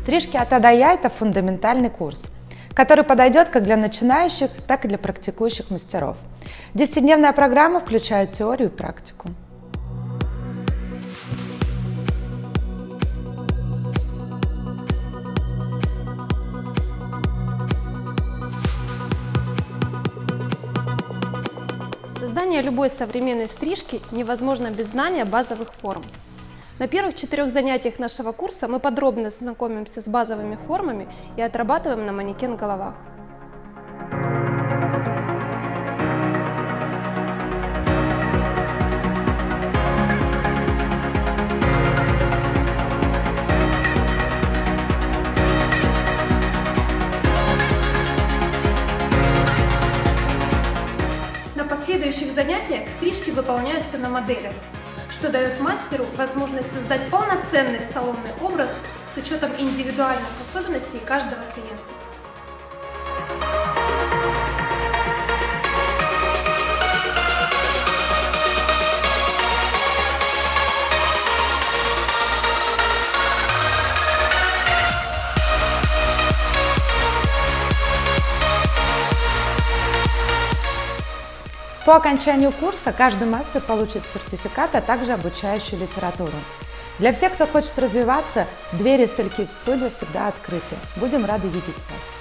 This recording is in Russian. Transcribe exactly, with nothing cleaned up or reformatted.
Стрижки от А до Я – это фундаментальный курс, который подойдет как для начинающих, так и для практикующих мастеров. Десятидневная программа включает теорию и практику. Создание любой современной стрижки невозможно без знания базовых форм. На первых четырех занятиях нашего курса мы подробно знакомимся с базовыми формами и отрабатываем на манекен-головах. На последующих занятиях стрижки выполняются на моделях, что дает мастеру возможность создать полноценный салонный образ с учетом индивидуальных особенностей каждого клиента. По окончанию курса каждый мастер получит сертификат, а также обучающую литературу. Для всех, кто хочет развиваться, двери Стилькиев студио всегда открыты. Будем рады видеть вас!